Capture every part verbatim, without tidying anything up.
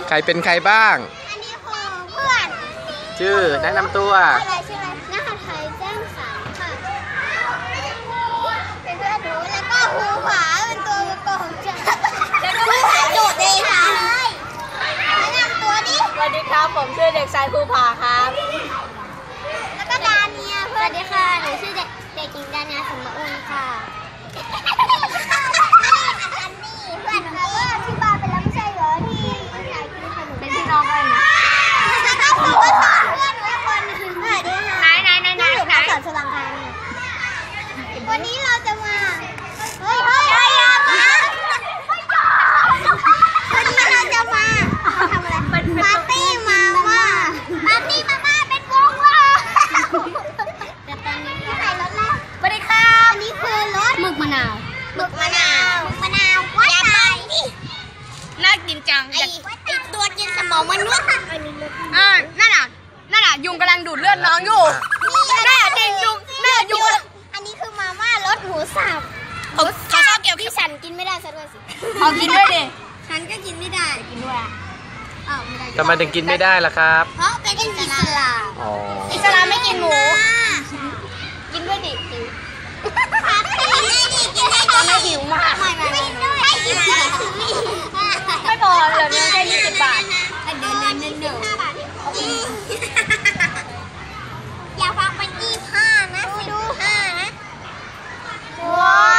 ใครเป็นใครบ้างอันนี้คือเพื่อนชื่อแนะนำตัวอะไรชื่ออะไรหน้าไทยแจ้งสารค่ะเป็นเพื่อนหนูแล้วก็ภูผาเป็นตัวโกงจ้ะแล้วก็ภูผาโดดเองค่ะแนะนำตัวดิสวัสดีครับผมชื่อเด็กชายภูผาครับแล้วก็ดาเนียสวัสดีค่ะหนูชื่อเด็กเด็กหญิงดาเนียสมบูรณ์ค่ะอันนี้เพื่อนหนูก็ที่บ้านไปแล้วไม่ใช่เหรอที่มันขายกินขนมเป็นพี่น้องกันนะแล้วก็สอนเพื่อนหนูคนนึงสวัสดีค่ะไหนไหนไหนไหนไหนสอนสลังการวันนี้เราจะมาเฮ้ยเฮ้ยเฮ้ยวันนี้เราจะมาทำอะไรปาร์ตี้มาม่าปาร์ตี้มาม่าเป็นวงว่ะแต่ตอนนี้ใส่รถแล้วสวัสดีครับอันนี้คือรถหมึกมะนาวหมึกมะนาวหมึกมะนาววัดใจน่ากินจังไอ้ไอ้ตัวกินสมองมนุษย์อ่านั่นน่ะนั่นน่ะยุงกำลังดูดเลือดน้องอยู่แม่จริงยุงแม่ยุงอันนี้คือมาม่ารสหมูสับเขาเขาชอบเกี่ยวพี่ฉันกินไม่ได้ซะด้วยสิเขากินด้วยดิฉันก็กินไม่ได้กินด้วยอ้าวไม่ได้ทำไมถึงกินไม่ได้ล่ะครับเพราะเป็นอิสลามอ๋ออิสลามไม่กินหมูกินด้วยดิไม่หิวมากไม่ไม่ไม่ไม่หิวไม่พอเหลือเงินแค่ยี่สิบบาทเดินเดินเดินเดินอย่าฟังเป็นยี่ห้านะดูห้านะว้าว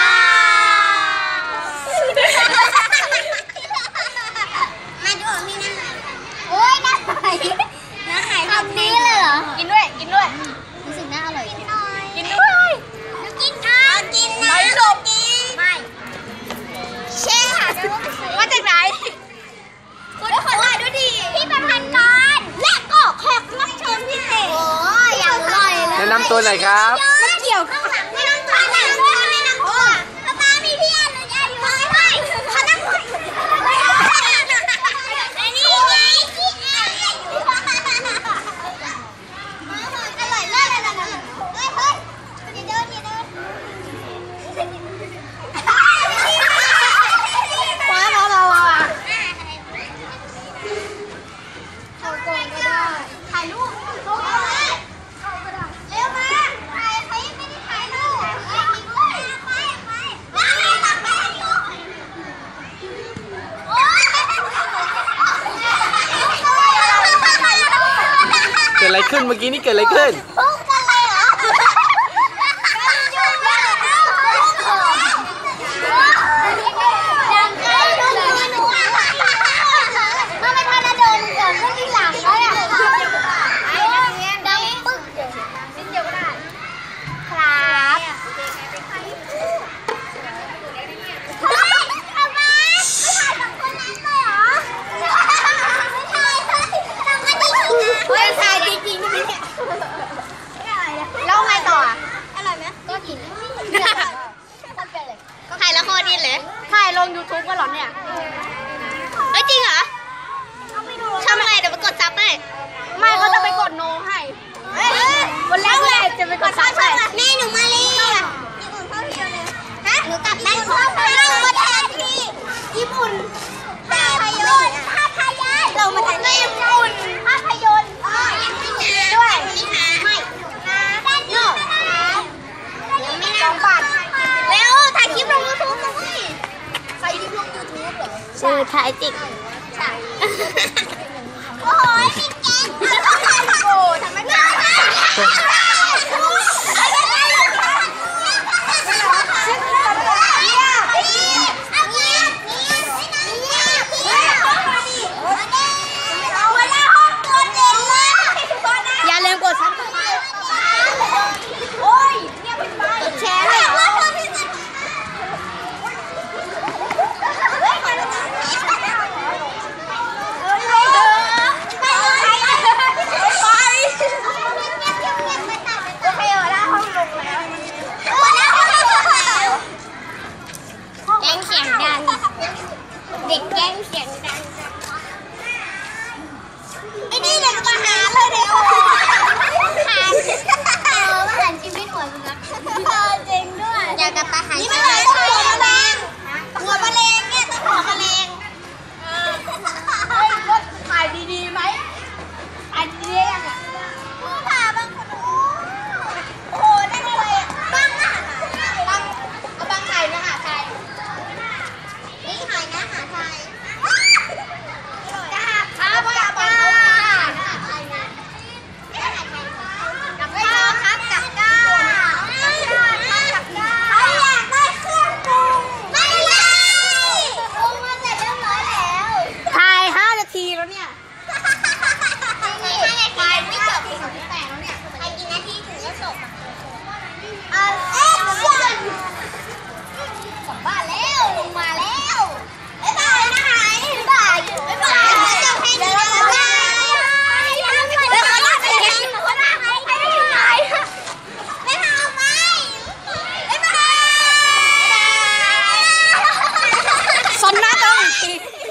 มาดูมีน้ำไหลโอ้ยน้ำไหลน้ำไหลแบบนี้เลยเหรอกินด้วยกินด้วยรู้สึกน่าอร่อยกินด้วยกินอ่ะกินนะไม่หลบไม่เช่ค่ะมาจากไหนคุณขอถ่ายด้วยดิพี่ประพันธ์กรและก็แขกรับเชิญพิเศษโอ้ยอย่างอร่อยเลยแนะนำตัวหน่อยครับไม่เกี่ยวข้างหลังไม่ต้องข้างหลังด้วยไม่ต้องตัวป้าป้ามีพี่อนุญาตอยู่ไม่ไม่เขานั่งคุยอันนี้ไงที่ไอ้อร่อยมากเลยนะเฮ้ยเฮ้ยอย่าเดินอย่าเดินว้าวเราเราอ่ะเขาโกงก็ได้ถ่ายรูปเขาก็ได้เร็วมาถ่ายใครไม่ได้ถ่ายรูปไปไปไปไปทำไปอยู่โอ้ยเกิดอะไรขึ้นเมื่อกี้นี่เกิดอะไรขึ้นพุ่งกันเลยเหรอดังไกลดูหนูหนูถ้าไม่ทันโดนเกิดขึ้นที่หลังแล้วเนี่ยดังปึ๊กนิดเดียวก็ได้ครับเฮ้ยทำไมไม่ถ่ายสองคนนั้นเลยเหรอไม่ถ่ายไม่ถ่ายทำไมจริงนะเฮ้ยถ่ายจริงๆใช่ไหมเนี่ยแล้วไงต่ออ่ะอร่อยไหมก็กินถ่ายละครนี่เลยถ่ายลง ยูทูบ กันหรอเนี่ยเฮ้ยจริงเหรอทำไงเดี๋ยวไปกดซับให้ไม่เขาจะไปกดโนให้วันแรกเลยจะไปกดซับให้แม่หนูมาเลยญี่ปุ่นเข้าทีเลยฮะหนูกลับบ้านเข้ามาแทนที่ญี่ปุ่นภาพยนตร์ภาพยนตร์เรามาถ่ายญี่ปุ่นภาพยนตร์ด้วยไม่โน่ไม่สองบาทแล้วถ่ายคลิปลงยูทูบเลยใส่คลิปลงยูทูบเหรอชื่อถ่ายจิกใช่โอ้ยมีแกงโอ้ทำไมไม่อย่าลืมกดซับโอ้ยเนี่ยเป็นใบแชร์เลยเที